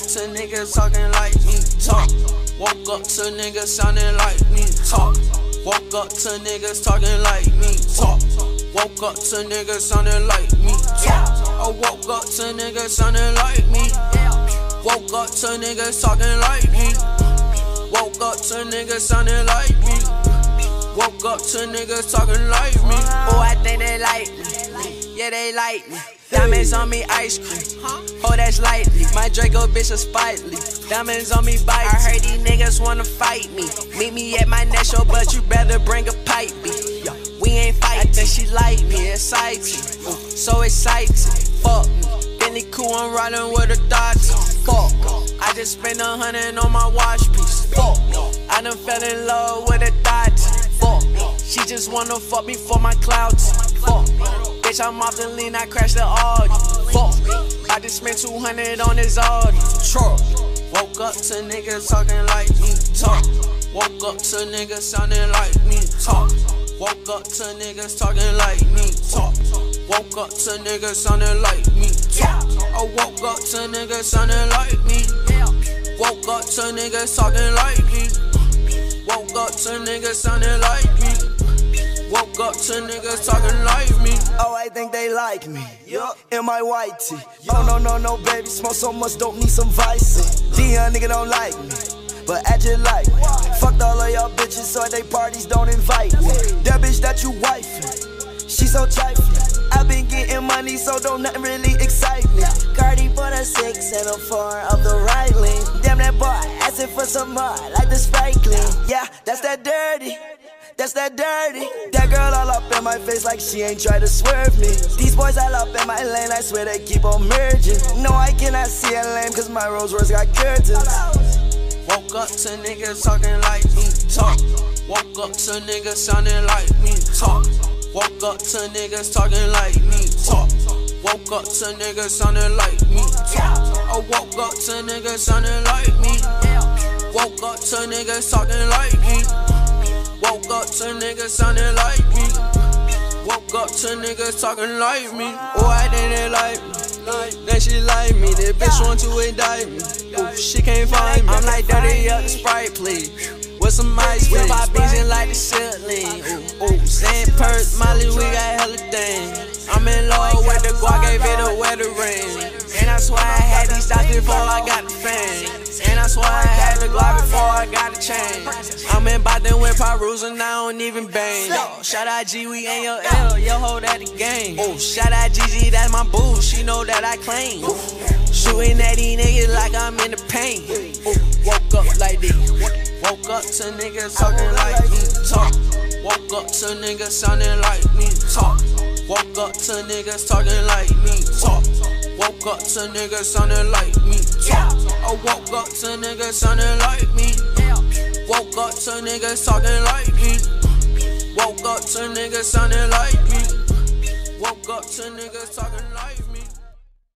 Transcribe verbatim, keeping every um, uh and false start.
to niggas talking like me, talk. Woke up to niggas sounding like me, talk. Woke up to niggas talking like me, talk. Woke up to niggas sounding like me, talk. I woke up to niggas sounding like me. Woke up to niggas talking like me. Woke up to niggas sounding like me. Woke up to niggas talking like me. Oh, I think they like me. Yeah, they like me. Diamonds on me, ice cream. Oh, that's lightly. My Draco bitch is spitely. Diamonds on me, bite. I heard these niggas wanna fight me. Meet me at my next show, but you better bring a pipe beat. We ain't fighting. I think she like me, exciting. Ooh, so exciting. Fuck me. Bentley cool, I'm riding with a Dodge. Fuck. I just spent a hundred on my watch piece. Fuck. I done fell in love with a Dodge. Fuck. She just wanna fuck me for my clouds. Fuck. Bitch, I'm off the lean, I crashed the Audi. Fuck. I just spent two hundred on this Audi. Truck. Woke up to niggas talking like me, talk. Woke up to niggas sounding like me, talk. Woke up to niggas talking like me, talk. Woke up to niggas sounding like me, talk. I woke up to niggas sounding like me. Woke up to niggas talking like me. Woke up to niggas sounding like me. Woke up to niggas talking like me. Oh, I think they like me. Yup. In my white tee. Oh, no, no, no, baby. Smoke so much, don't need some vice. Dion nigga don't like me, but I just like me. Fucked all of y'all bitches, so they parties don't invite me. That bitch that you wifing, she so trifling. I been getting money, so don't nothing really excite me. Cardi for the six and a four of the right lane. Damn that boy, asking for some more, like the Sprite clean. Yeah, that's that dirty. That's that dirty. That girl all up in my face like she ain't try to swerve me. These boys all up in my lane, I swear they keep on merging. No, I cannot see a lane, cause my Rolls Royce got curtains. Woke up to niggas talking like me, talk. Woke up to niggas sounding like me, talk. Woke up to niggas talking like me, talk. Woke up to niggas sounding like me, talk. I woke up to niggas sounding like me. Woke up to niggas talking like me. Woke up to niggas sounding like me. Woke up to niggas talking like me. Oh, I think they like me. Then she like me. This bitch want to indict me. Ooh, she can't find me. I'm like dirty up the Sprite, please. With some ice, with my beans and like the ceiling. Ooh, ooh, sand purse, Molly, we got hella things. I'm in love with the guac, gave it a wedding ring. And I swear I had these thoughts before I got the fame. And I swear I had the Glock before I got the chain. I'm in Boston with Perus and I don't even bang. Shout out G, we ain't your L, yo hold at the game. Oh, shout out G G, that's my boo, she know that I claim. Shooting at these niggas like I'm in the paint. Ooh, woke up like this. Woke up to niggas talking like me, talk. Woke up to niggas sounding like me, talk. Woke up to niggas talking like me, talk. Woke up to niggas sounding like me, talk. I woke up to niggas sounding like me. Woke up to niggas talking like me. Woke up to niggas sounding like me. Woke up to niggas talking like me.